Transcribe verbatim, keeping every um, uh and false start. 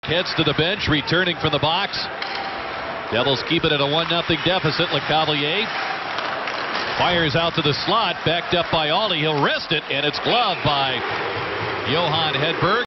heads to the bench, returning from the box. Devils keep it at a one nothing deficit. LeCavalier fires out to the slot, backed up by Ollie. He'll wrest it, and it's gloved by Johan Hedberg.